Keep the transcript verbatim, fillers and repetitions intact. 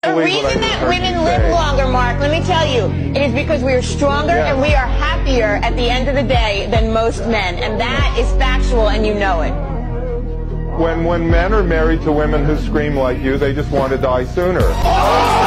The reason that women live longer, Mark, let me tell you, it is because we are stronger yeah. and we are happier at the end of the day than most men. And that is factual, and you know it. When, when men are married to women who scream like you, they just want to die sooner.